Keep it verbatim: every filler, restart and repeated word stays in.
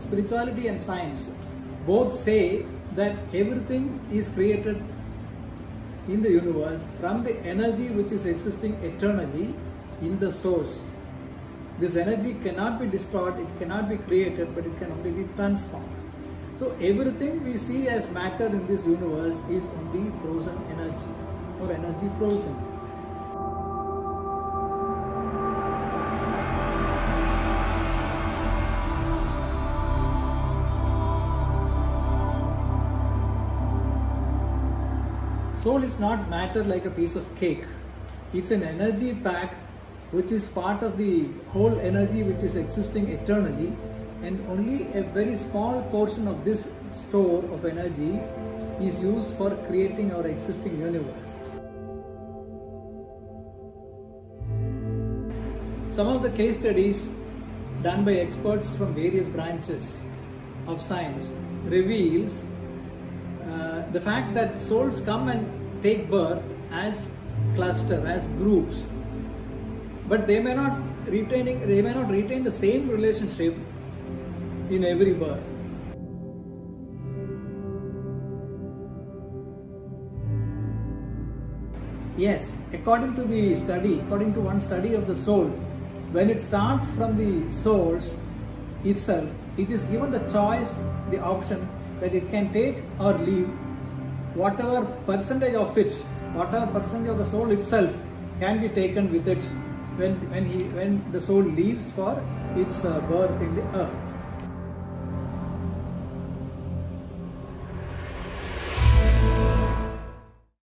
spirituality and science both say that everything is created in the universe from the energy which is existing eternally in the source. This energy cannot be destroyed, it cannot be created, but it can only be transformed. So everything we see as matter in this universe is only frozen energy or energy frozen. Soul is not matter like a piece of cake. It's an energy pack which is part of the whole energy which is existing eternally, and only a very small portion of this store of energy is used for creating our existing universe. Some of the case studies done by experts from various branches of science reveals uh, the fact that souls come and take birth as cluster, as groups, but they may not retaining they may not retain the same relationship in every birth. Yes, according to the study, according to one study of the soul, when it starts from the source itself, it is given the choice, the option that it can take or leave whatever percentage of it, whatever percentage of the soul itself can be taken with it when when he when the soul leaves for its uh, birth in the earth.